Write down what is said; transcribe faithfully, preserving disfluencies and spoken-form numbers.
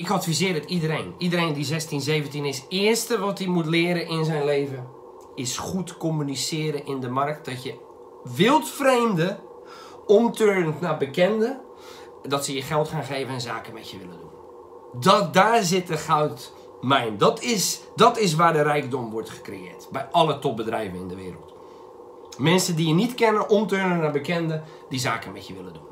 Ik adviseer het iedereen. Iedereen die zestien, zeventien is. Het eerste wat hij moet leren in zijn leven is goed communiceren in de markt. Dat je wildvreemden omturnt naar bekenden. Dat ze je geld gaan geven en zaken met je willen doen. Dat, daar zit de goudmijn. Dat is, dat is waar de rijkdom wordt gecreëerd. Bij alle topbedrijven in de wereld. Mensen die je niet kennen omturnen naar bekenden die zaken met je willen doen.